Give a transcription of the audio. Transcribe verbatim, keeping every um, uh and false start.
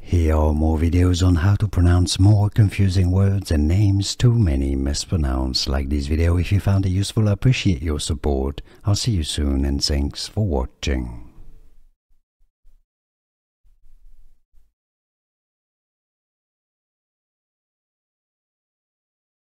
Here are more videos on how to pronounce more confusing words and names too many mispronounced. Like this video if you found it useful. I appreciate your support. I'll see you soon and thanks for watching.